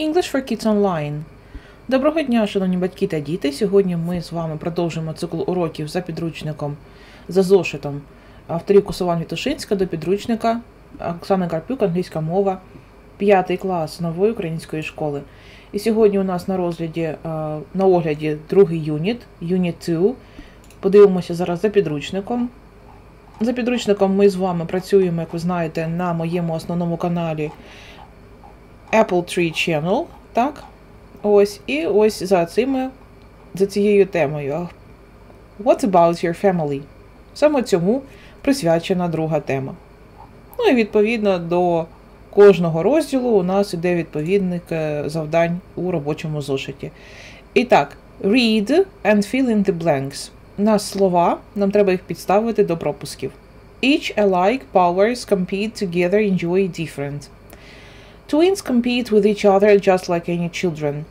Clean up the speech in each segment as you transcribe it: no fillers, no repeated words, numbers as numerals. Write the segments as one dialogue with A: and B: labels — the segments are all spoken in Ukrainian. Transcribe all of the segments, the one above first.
A: English for Kids Online. Доброго дня, шановні батьки та діти! Сьогодні ми з вами продовжуємо цикл уроків за підручником, за зошитом авторів Косован Вітушинська до підручника Оксани Карпюк, англійська мова, 5 клас нової української школи. І сьогодні у нас на огляді другий юніт, Unit 2. Подивимося зараз за підручником. За підручником ми з вами працюємо, як ви знаєте, на моєму основному каналі Apple Tree Channel, так? І ось за цією темою. What about your family? Саме цьому присвячена друга тема. Ну і відповідно до кожного розділу у нас іде відповідник завдань у робочому зошиті. І так, read and fill in the blanks. У нас слова, нам треба їх підставити до пропусків. Each alike powers compete together, enjoy different. Twins compete with each other just like any children.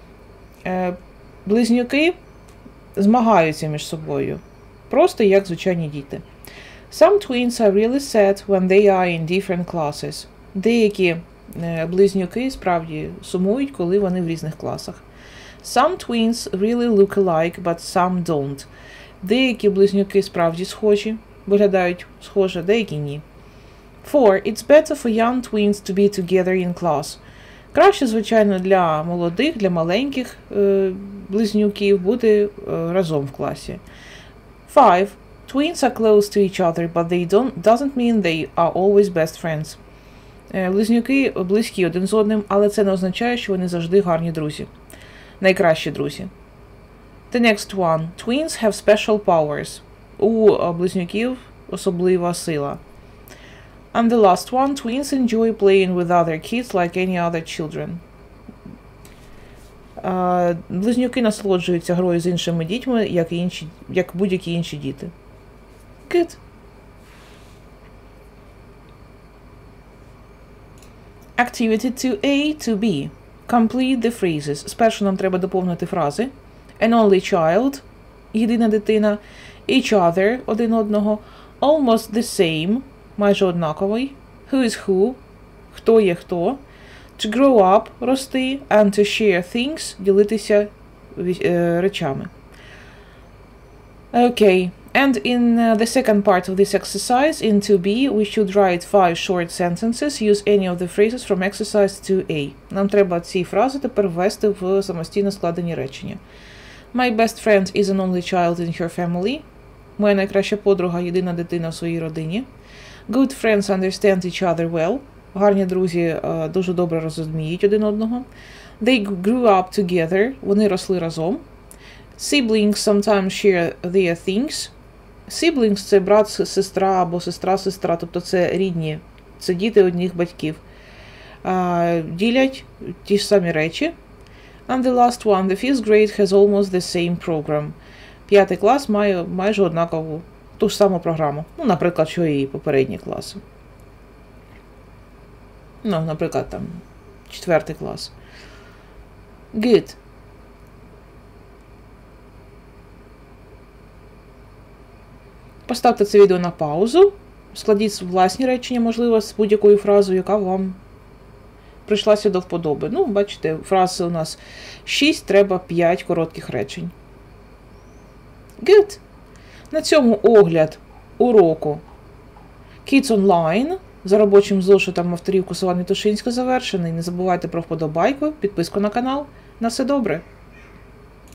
A: Близнюки змагаються між собою, просто як звичайні діти. Some twins are really sad when they are in different classes. Деякі близнюки справді сумують, коли вони в різних класах. Some twins really look alike, but some don't. Деякі близнюки справді схожі, виглядають схоже, деякі ні. 4. It's better for young twins to be together in class. Краще, звичайно, для молодих, для маленьких близнюків бути разом в класі. 5. Twins are close to each other, but doesn't mean they are always best friends. Близнюки близькі один з одним, але це не означає, що вони завжди гарні друзі. Найкращі друзі. The next one. Twins have special powers. У близнюків особлива сила. And the last one, twins enjoy playing with other kids like any other children. Близнюки насолоджуються грою з іншими дітьми, як будь-які інші діти. Good. Activity 2A, 2B. Complete the phrases. Спершу нам треба доповнити фрази. An only child – єдина дитина. Each other – один одного. Almost the same – майже однаковий. Who is who? Хто є хто. To grow up – рости. And to share things – ділитися речами. Okay. And in the second part of this exercise, in 2B, we should write 5 short sentences. Use any of the phrases from exercise 2A. Нам треба ці фрази тепер ввести в самостійно складені речення. My best friend is an only child in her family. Моя найкраща подруга – єдина дитина в своїй родині. Good friends understand each other well. Гарні друзі дуже добре розуміють один одного. They grew up together. Вони росли разом. Siblings sometimes share their things. Siblings – це брат-сестра або сестра-сестра, тобто це рідні, це діти одних батьків. Ділять ті ж самі речі. And the last one, the fifth grade has almost the same program. 5 клас має майже однакову, ту ж саму програму. Ну, наприклад, що і попередні класи. Ну, наприклад, там, 4 клас. Good. Поставте це відео на паузу. Складіть власні речення, можливо, з будь-якою фразою, яка вам прийшлася до вподоби. Ну, бачите, фрази у нас 6, треба 5 коротких речень. Good. На цьому огляд уроку Kids Online за робочим зошитом авторів Косован Вітушинська завершений. Не забувайте про вподобайку, підписку на канал. На все добре!